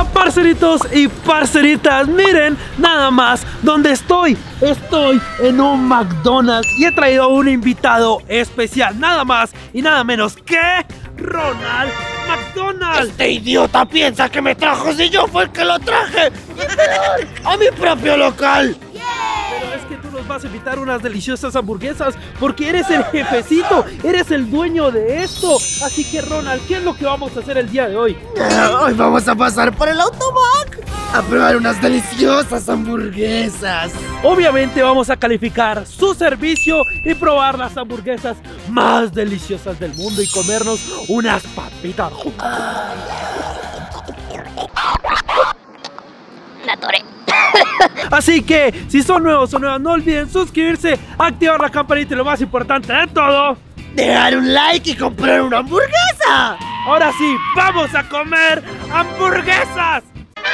Hola parceritos y parceritas, miren nada más dónde estoy. Estoy en un McDonald's y he traído a un invitado especial, nada más y nada menos que Ronald McDonald. Este idiota piensa que me trajo si yo fue el que lo traje. Y peor, a mi propio local. Pero es que tú nos vas a invitar unas deliciosas hamburguesas porque eres el jefecito, eres el dueño de esto. Así que Ronald, ¿qué es lo que vamos a hacer el día de hoy? Hoy vamos a pasar por el Automac a probar unas deliciosas hamburguesas. Obviamente vamos a calificar su servicio y probar las hamburguesas más deliciosas del mundo y comernos unas papitas. La torre. Así que si son nuevos o nuevas, no olviden suscribirse, activar la campanita y lo más importante de todo, Dejar un like y comprar una hamburguesa. ahora sí, vamos a comer hamburguesas.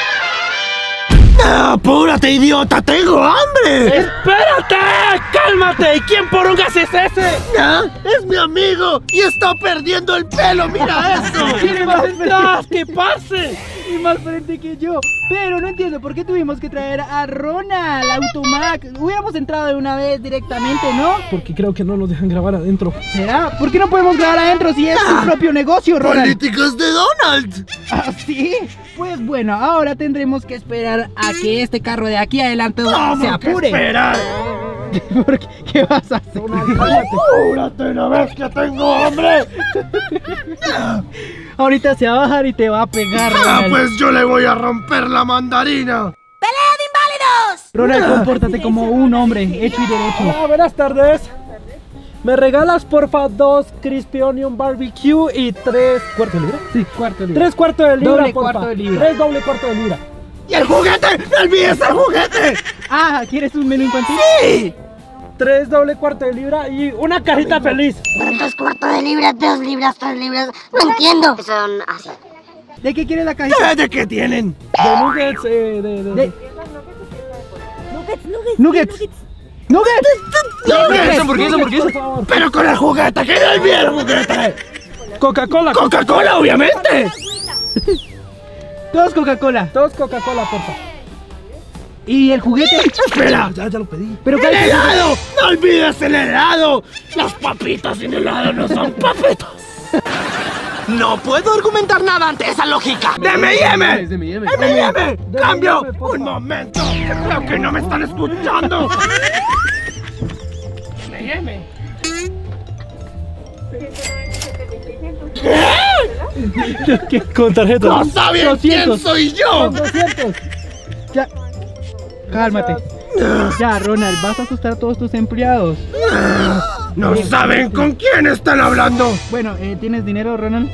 ¡Apúrate, idiota! ¡Tengo hambre! ¡Espérate! ¡Cálmate! ¿Y quién porongas es ese? ¡Es mi amigo! ¡Y está perdiendo el pelo! ¡Mira eso! ¿Quién más atrás? ¡Que pase! Y más frente que yo. Pero no entiendo por qué tuvimos que traer a Ronald Automac. Hubiéramos entrado de una vez directamente, ¿no? Porque creo que no nos dejan grabar adentro. ¿Será? ¿Por qué no podemos grabar adentro si es su propio negocio, Ronald? ¡Políticos de Donald! ¿Ah, sí? Pues bueno, ahora tendremos que esperar a que este carro de aquí adelante se apure. ¡Espera! ¿Por qué? ¿Qué vas a hacer? ¡Apúrate una vez que tengo hambre! Ahorita se va a bajar y te va a pegar, Ronald. Pues yo le voy a romper la mandarina. ¡Pelea de inválidos! Ronald, compórtate como un hombre, hecho y derecho. Buenas tardes. ¿Me regalas porfa 2 Crispy Onion Barbecue y 3 cuartos de libra? Sí, cuarto de libra. 3 cuartos de libra, Doble porfa. cuarto de libra. 3 doble cuarto de libra. ¡Y el juguete! ¡No olvides el juguete! Ah, ¿quieres un menú infantil? ¡Sí! 3 doble cuarto de libra y una cajita feliz. 2 cuartos de libra, 2 libras, 3 libras. No entiendo. Son así. ¿De qué quieres la cajita? ¿De qué tienen? De nuggets, De Nuggets. nuggets. ¡Nuggets! hamburguesa, por favor. ¡Pero con el juguete! ¡Que no olvide el juguete! Coca-Cola. ¡Coca-Cola, obviamente! Dos Coca-Cola. 2 Coca-Cola, porfa. ¿Y el juguete? ¡Espera! Ya lo pedí. ¿Pero ¡El qué? helado! ¡No olvides el helado! Las papitas sin helado no son papitas. No puedo argumentar nada ante esa lógica. ¡Deme yeme! ¡M&M! ¡Cambio! ¡Un momento! Creo que no me están escuchando. ¡M&M! ¿Qué? Con tarjeta. ¡No saben 200. quién soy yo! 200. Ya. Cálmate. Ya, Ronald, vas a asustar a todos tus empleados. ¡No saben con quién están hablando! Bueno, ¿tienes dinero, Ronald?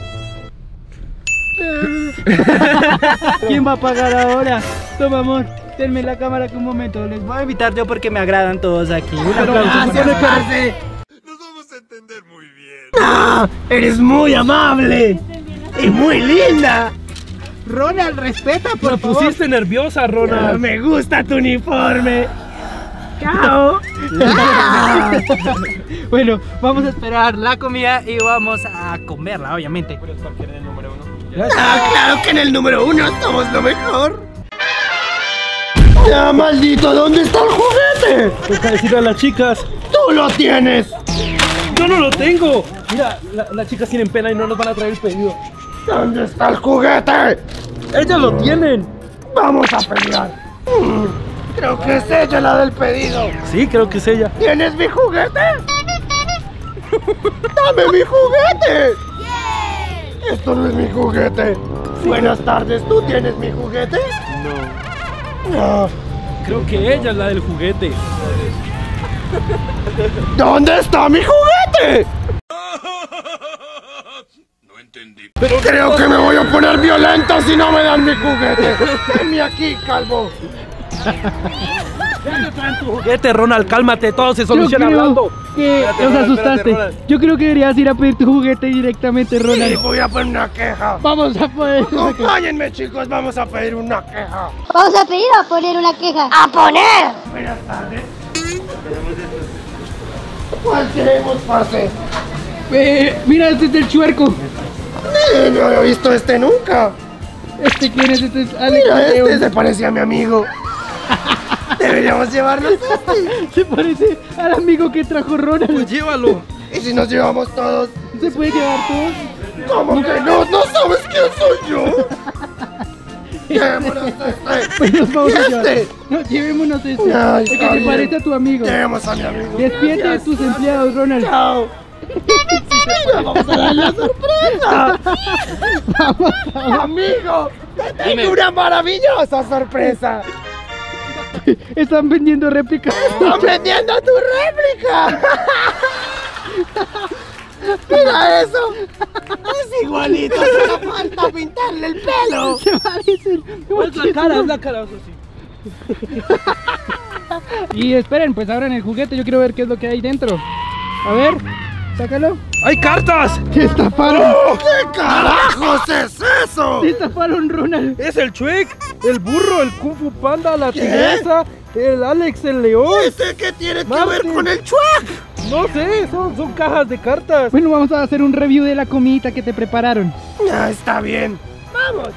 ¿Quién va a pagar ahora? Toma, amor, denme la cámara que un momento. Les voy a invitar yo porque me agradan todos aquí. Un aplauso para ¡Gracias, parce! Nos vamos a entender muy bien. ¡Ah! ¡Eres muy amable! ¡Y muy linda! Ronald, respeta, por Me favor. pusiste nerviosa, Ronald. Me gusta tu uniforme. ¡Chao! Bueno, vamos a esperar la comida y vamos a comerla, obviamente. ¡Claro que en el número 1 somos lo mejor! ¡Ya, maldito! ¿Dónde está el juguete? Toca decirle a las chicas. ¡Tú lo tienes! Yo no lo tengo. Mira, las chicas tienen pena y no nos van a traer el pedido. ¿Dónde está el juguete? Ellas lo tienen. ¡Vamos a pelear! Creo que es ella la del pedido. Sí, creo que es ella. ¿Tienes mi juguete? ¡Dame mi juguete! Esto no es mi juguete. Buenas tardes, ¿tú tienes mi juguete? No. Creo que ella es la del juguete. ¿Dónde está mi juguete? No entendí. Pero Creo que me voy a poner violento si no me dan mi juguete. Venme aquí, calvo. tu juguete, Ronald, cálmate, todo se soluciona hablando. Que Espérate, nos Ronald, asustaste. espérate, Ronald. Yo creo que deberías ir a pedir tu juguete directamente, Y Ronald. voy a poner una queja. Vamos a poder. Acompáñenme, chicos, vamos a pedir una queja. Vamos a pedir o a poner una queja. ¡A poner! Buenas tardes. ¿Cuál queremos, parce? Mira, este es el chuerco. No he visto este nunca. ¿Este quién es? Este es Alex. Mira, León. este se parece a mi amigo. Deberíamos llevarnos este. Se parece al amigo que trajo Ronald. Pues llévalo. ¿Y si nos llevamos todos? ¿Se puede llevar todos? ¿Cómo que no? ¿No sabes quién soy yo? Llevémonos este. Pues nos vamos ¿Y a llevar. este? No, llevémonos este. Ay, El que está se bien. parece a tu amigo. Llevemos a mi amigo. Despídete de tus empleados, Ronald. Chao. Vamos a dar la sorpresa. Amigo, te tengo una maravillosa sorpresa. Están vendiendo réplicas. ¡Están vendiendo tu réplica! ¡Mira eso! ¡Es igualito! ¡Solo falta pintarle el pelo! Se parecen. Es la cara, eso sí. Y esperen, pues abran el juguete. Yo quiero ver qué es lo que hay dentro. A ver, sácalo. ¡Hay cartas! Destaparon. ¿Qué carajos es eso? Destaparon, Ronald. Es el Shrek, el burro, el Kung Fu Panda, la tigresa, el Alex, el león. ¿Ese qué tiene que Martín. ver con el Chuac? No sé, son cajas de cartas. Bueno, vamos a hacer un review de la comidita que te prepararon. Ah, está bien. ¡Vamos!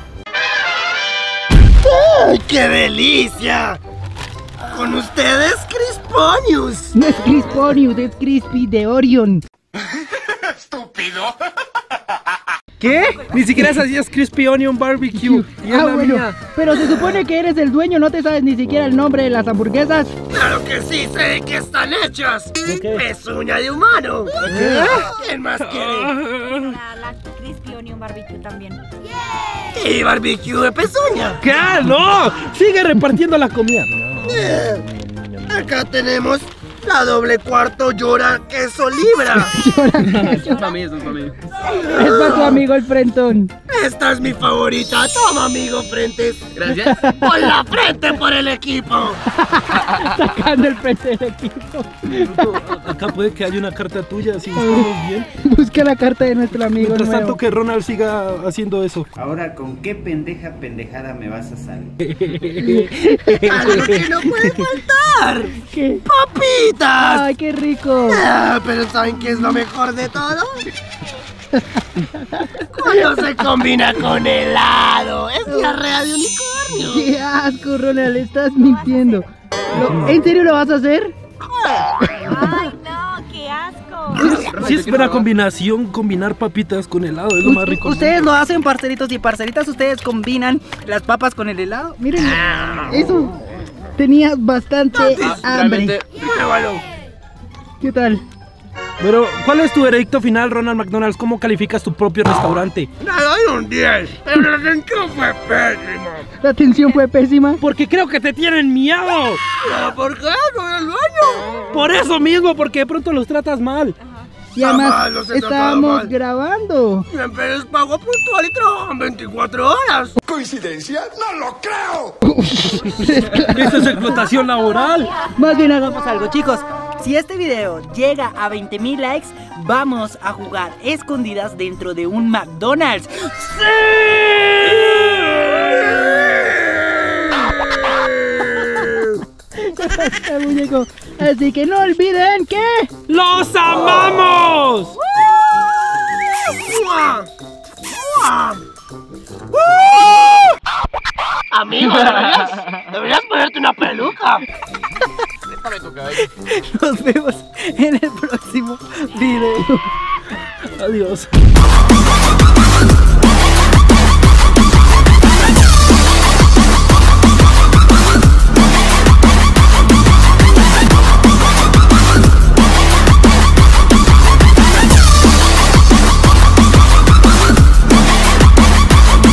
¡Ay, qué delicia! Con ustedes, Crisponius. No es Crisponius, es Crispy de Orion. Estúpido. ¿Qué? Ni siquiera hacías Crispy Onion Barbecue. Y es la bueno, mía. pero se supone que eres el dueño, no te sabes ni siquiera el nombre de las hamburguesas. ¡Claro que sí! ¡Sé de qué están hechas! qué? ¡Pezuña de humano! ¿Quién más quiere? La Crispy Onion Barbecue también. ¡Y barbecue de pezuña! ¿Qué? ¡No! Sigue repartiendo la comida. Acá tenemos la doble cuarto llora queso libra. Es para tu amigo el frentón. Esta es mi favorita. Toma, amigo, frentes. Gracias. Por la frente por el equipo. Sacando el frente del equipo. Acá puede que haya una carta tuya si estamos bien. Busca la carta de nuestro amigo Mientras nuevo. tanto que Ronald siga haciendo eso. Ahora, ¿con qué pendejada me vas a salir? Algo que no puede faltar. ¿Qué? ¡Papitas! ¡Ay, qué rico! Ah, pero ¿saben qué es lo mejor de todo? Cuando se combina con helado. Es diarrea de unicornio. ¡Qué asco, Ronald! Estás mintiendo. ¿En serio lo vas a hacer? Ay, no, qué asco. Sí, es buena combinación combinar papitas con helado, es lo más rico. Ustedes lo hacen, parceritos y parceritas. Ustedes combinan las papas con el helado. Miren, eso. Tenía bastante hambre. ¿Qué tal? Pero, ¿cuál es tu veredicto final, Ronald McDonald's? ¿Cómo calificas tu propio restaurante? Le doy un 10, pero la atención fue pésima. La atención fue pésima. Porque creo que te tienen miedo. ¿Por qué? Soy el dueño. Por eso mismo, porque de pronto los tratas mal. Y además Jamás los he tratado estábamos mal. grabando. Siempre les pago puntual y trabajan 24 horas. ¿Coincidencia? ¡No lo creo! Eso es explotación laboral. Más bien hagamos algo, chicos. Si este video llega a 20,000 likes, vamos a jugar escondidas dentro de un McDonald's. ¡Sí! Muñeco. Así que no olviden que... ¡Los amamos! ¡Mua! ¡Mua! Amigo, deberías ponerte una peluca. Nos vemos en el próximo video. Adiós.